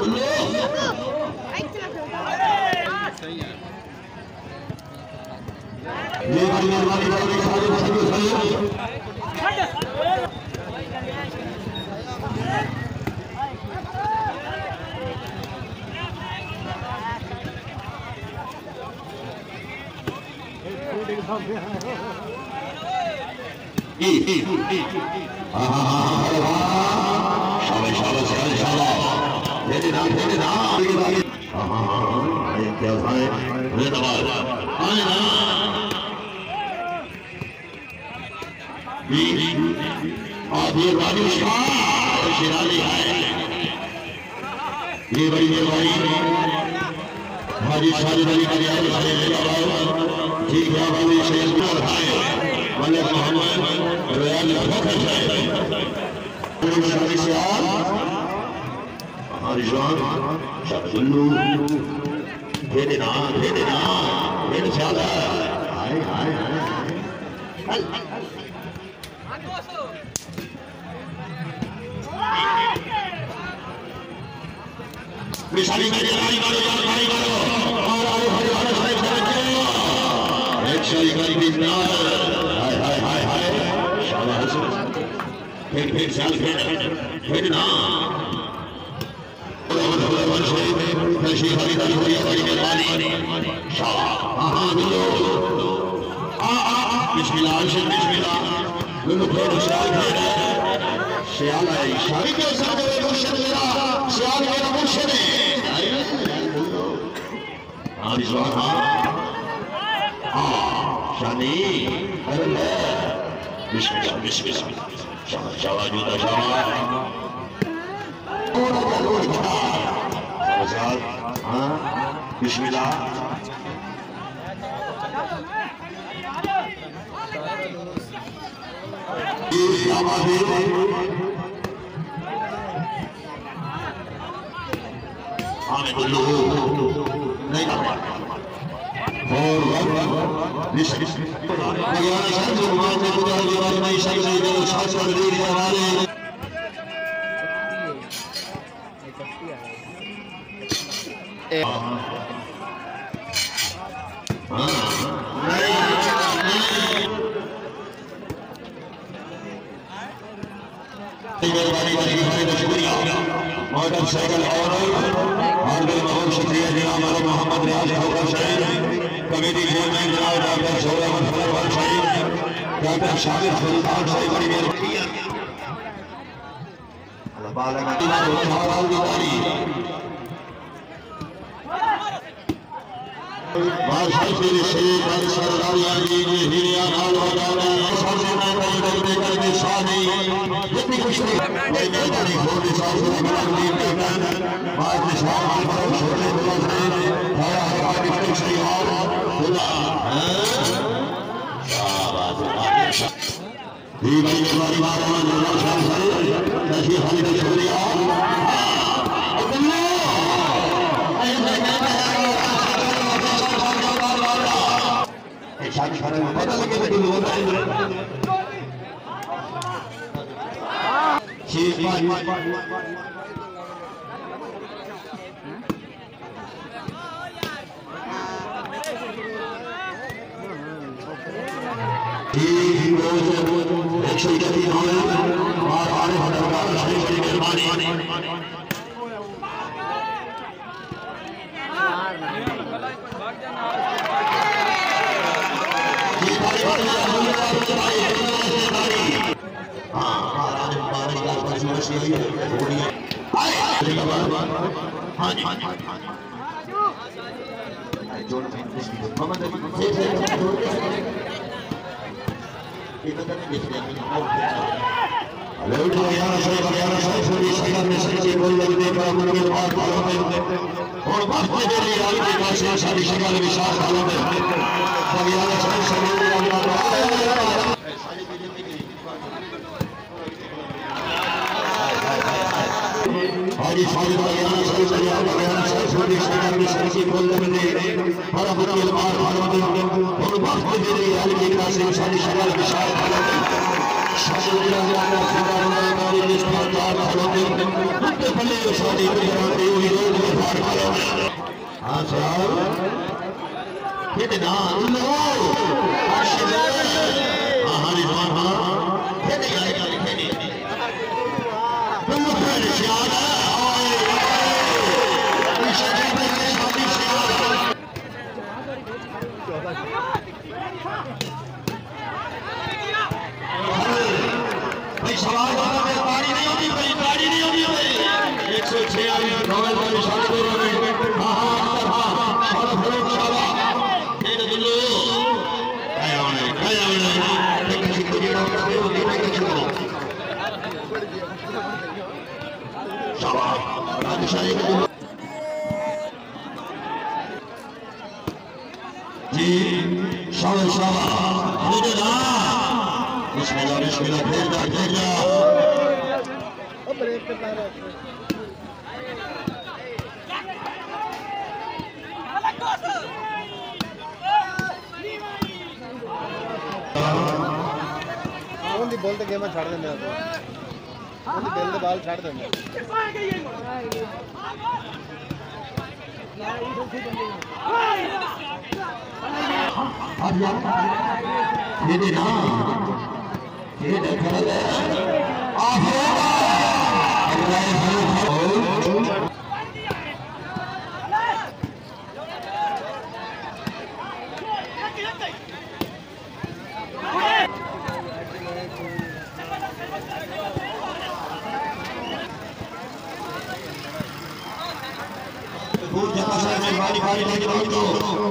ये बड़ी मेहरबानी हाजी साजिद अली ठीक है भाई शेख मलिक मोहम्मद रयाल फखर साहब जुल्लू दे देना मेरे ख्याल हाय हाय मिसाली में भाई मारो और हमारे साहब समझ एक शरी गरीबी में हाय शाबाश फिर साल फिर ना नशी खरीदारी हुई बड़ी मेहरबानी शाबाश बिस्मिल्लाह बिस्मिल्लाह सियाल है शाही के साथ मुर्शिद मेरा सियाल मेरा मुर्शिद है शानी बिस्मिल्लाह बिस्मिल्लाह शाबाश जूता शाबाश बिस्मिल्लाह मोटरसाइकिल और शुक्रिया जनाब मोहम्मद रियाज कमेटी चेयरमैन जनाब डॉक्टर सोहराब साहिब डॉक्टर शाहिद सुल्तान साहिब बड़ी मेहरबानी हाँ सर कितना लो हाँ हाँ रिजवान हाँ खेले आएगा खेले तुम फिर याद है भाई सवाल गाड़ी नहीं होती भाई गाड़ी नहीं होती भाई 106 नॉवेल का निशान दे रहे हैं हाँ हाँ और फरोख शाबाश ये दिल्लो क्या होने एक किसी को जेड़ा करते हो ये किसी को शाबाश बादशाह जी शाबाश ये ना बिस्मिल्लाह बिस्मिल्लाह फेर जा ब्रेक पे पा रहा कौन दी बोलते गेम छाड़ देने आप कौन दी बेल दे बाल छाड़ देने अब यार ये देखा ये देखा बारी लेके भाग दो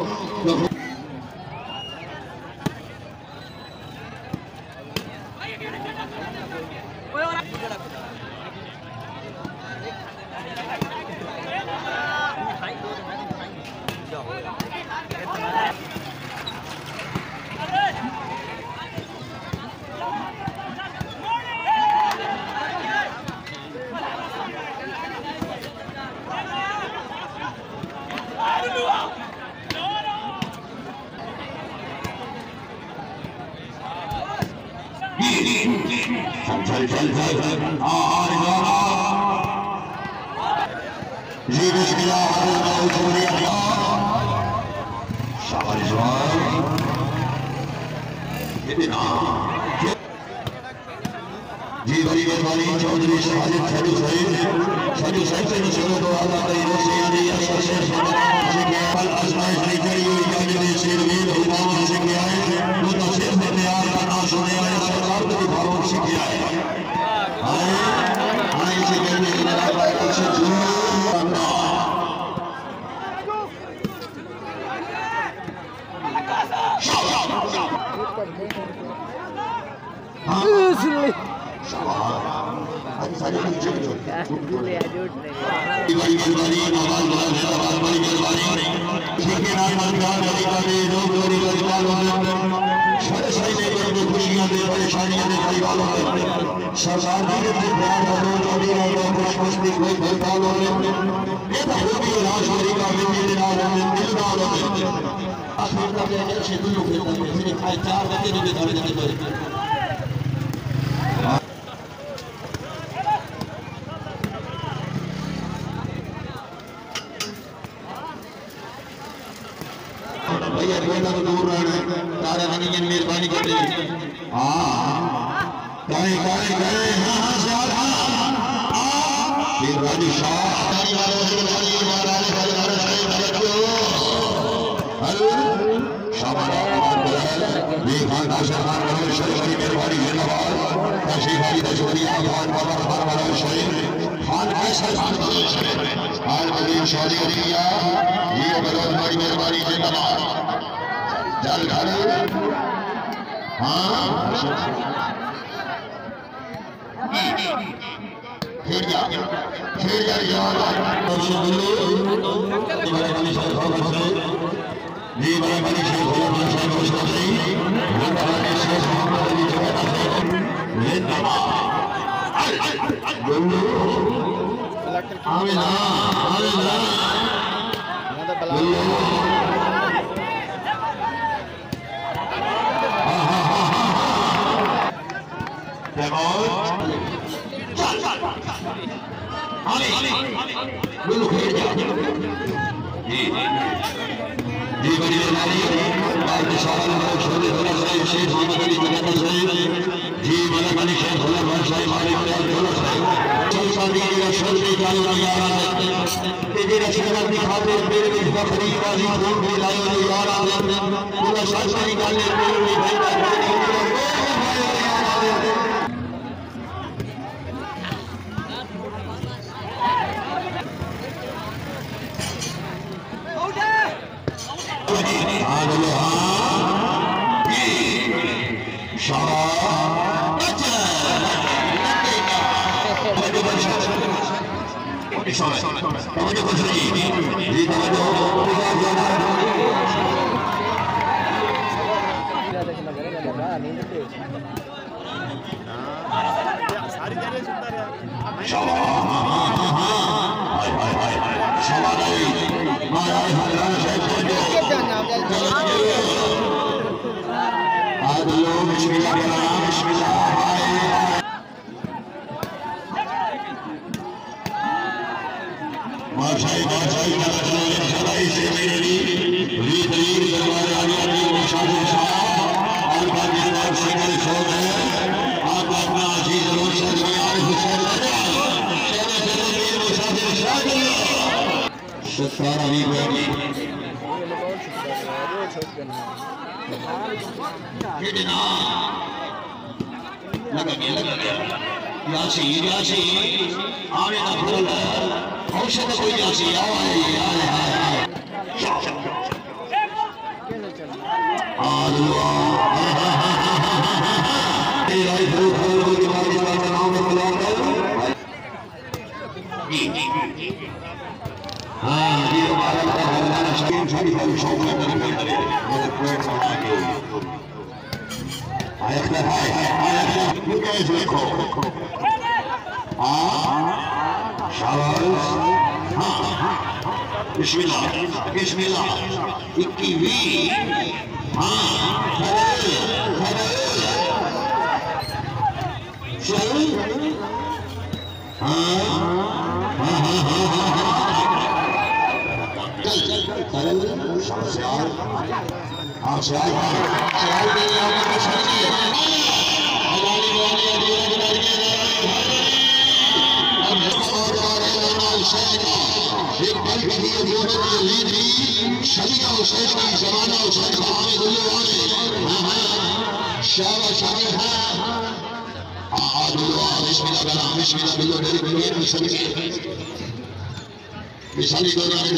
चल जी बिस्मिल्लाह शाबाश जी बड़ी मेहरबानी चौधरी साजिद सजू सईद से शुरू तो आला तैयब से यानी अशर से फल आजमाइश नहीं करी हुई जाने शेर वीर इमाम से किया है वो तो सिर्फ तैयार करना सुने आया सरकार को दिखाओ से किया है आए से कहने मेरा भाई से सारी नीचे बड़ी मेहरबानी आवाज बड़ी मेहरबानी ठीक है नाम मदगार वाली का दे लोग लोरी वालों में सारे सारे में खुशियां दे परेशानियां दे भाई वालों में सरकार ने प्यार का दो जोड़ी और खुश भी कोई भूलता लो ये तो भी राजवरी का मिट्टी दिलाल में दिलदार में आखिर तक ऐसे दिलों के अंदर फिर खाए चार बजे भी धरे नहीं भैया बेटा तो दूर रहना तारा नहीं ये मेहरबानी कर दी हां गाए गाए गाए हां यार हां ये राजू शाह तारी वालों से वाली महाराज वाले हेलो शाबाश ये खान का शहर में शरीफ मेहरबानी जिंदाबाद तशरीफ भाई का शुक्रिया खान बाबा खान वाला शरीफ खान कैसा हाल वजीर शादी किया ये बलौद बड़ी मेहरबानी जिंदाबाद जल घर हाँ फिर जा यार जी बड़ी बड़ी शेख हुलमान साहब मुस्तफा जी हमारे शेख मोहम्मद अली जवाना साहब जिंदाबाद आमिना बिल्कुल जी जी बड़ी नारी आज सवाल छोटे थोड़ा सा शेख मोहम्मद अली जगत से जी मलक अली शेख भोला भाषा हमारे भोला साहब चल शादी का छोटे चालू यार तेरे रचना दिखाते मेरे में बकरी बाजी खून भी लाए यार भोला शादी निकालने मेरे में भाई औषध कोई बिस्मिल्लाह 21 मिसाली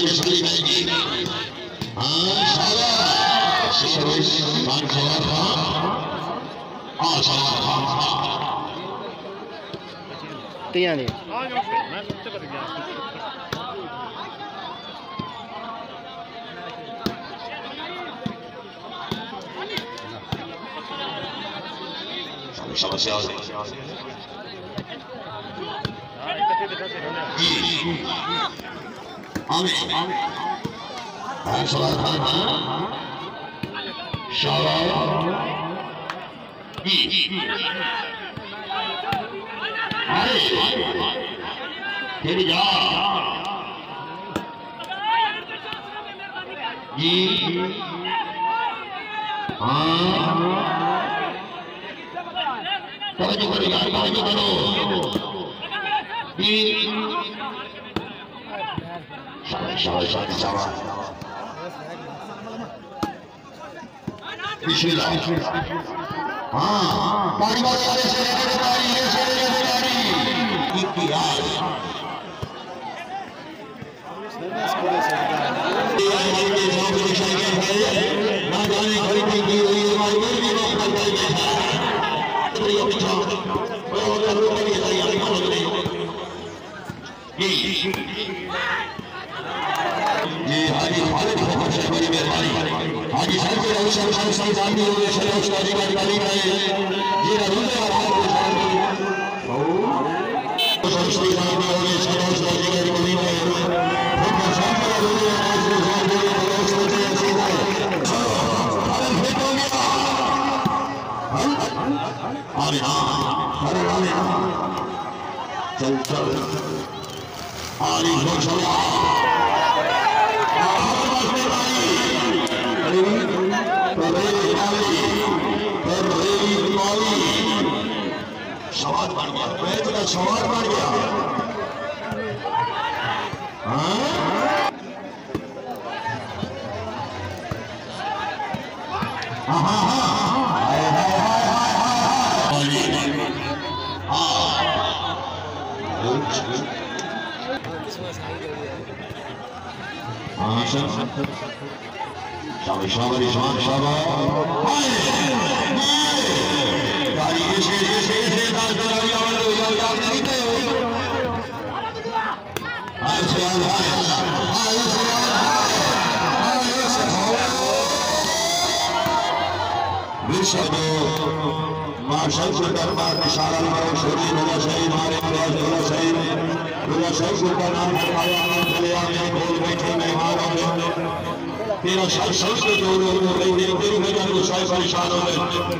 समस्या चल आरी घोषणा सवाल बन गया, मैच का सवाल बन गया। मार्शल सुल्तान मार इशारा मारो शोरी बोला सही मारे बोला सही सुल्तान नाम फरमाया चले आए बोल बैठे मेहमान तेरा शर के जो लोग तेरी वजह से सारे परेशान हो गए।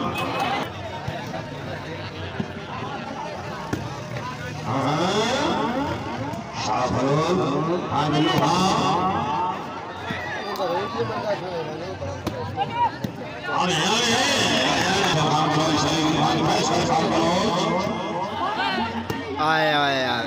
आए आए आए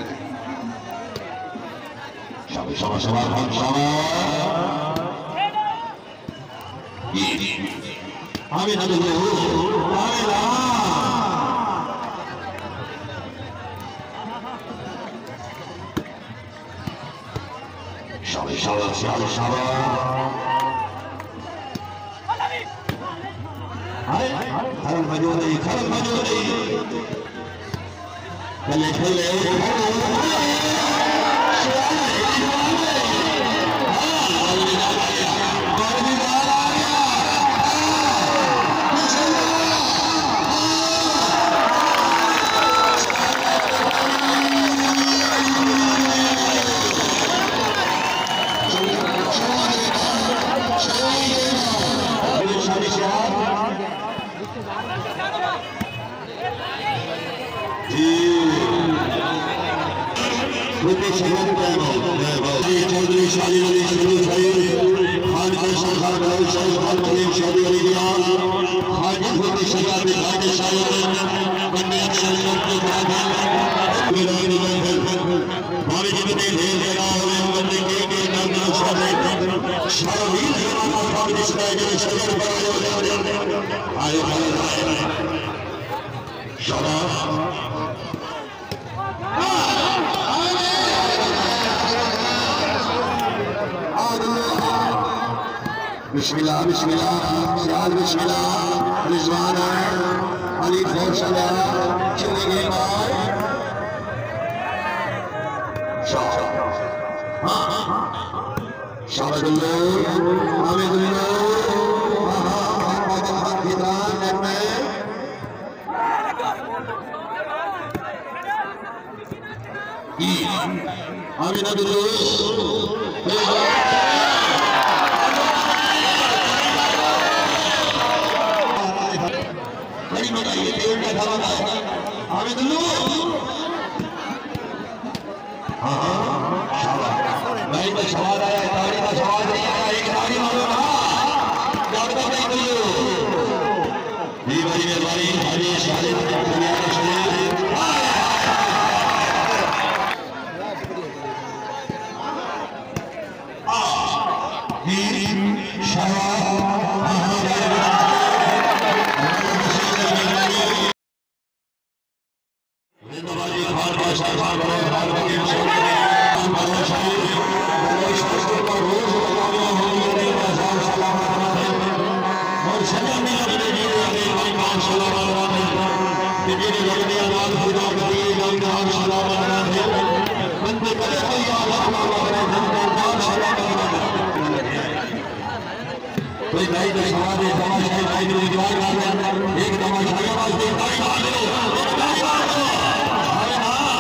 बिस्मिल्लाह बिस्मिल्लाह शाल बिस्मिल्लाह रिजवान अली घोषणा चलेंगे भाई शाबादुल्लो हामिदुल्लो हामिदुल्लो सवाल आया ताड़ी का सवाल नहीं आया एक ताड़ी मारो ना जानता नहीं बोलो जी बड़ी मेहरबानी हरी शादी दुनिया के शरीर कोई भाई का सवाल है तमाशा भाई ने जवाब एक तमाशा के बाद एक ताली मार दो ताली मार दो अरे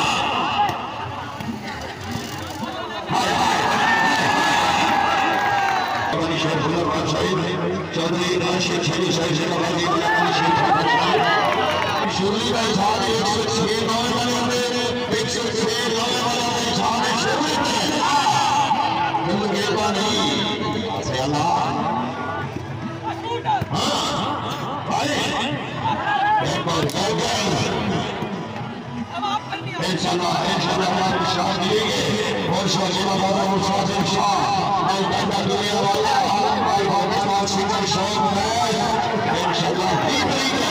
हां बड़ी शेखुल्लाह बादशाही चौधरी राशिद छली साहिब से बाजी शुरू का साथ 106 नौ वाले 106 नौ वाला साथ नहीं से अल्लाह इंशाल्लाह हमारी शादी और शाजीला बाबा मुसाफिर शाह और दादा दुनिया वाला भाई भगवान सिंह शौक है इंशाल्लाह ही करेंगे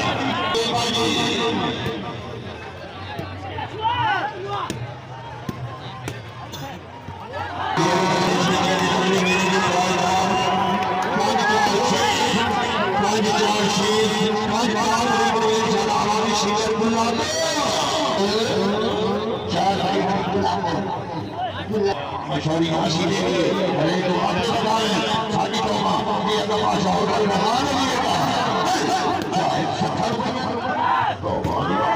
मशहूरी हाशी देंगे अरे तो आगे बताएं शादी को ये तमाशा होगा नहा नहीं है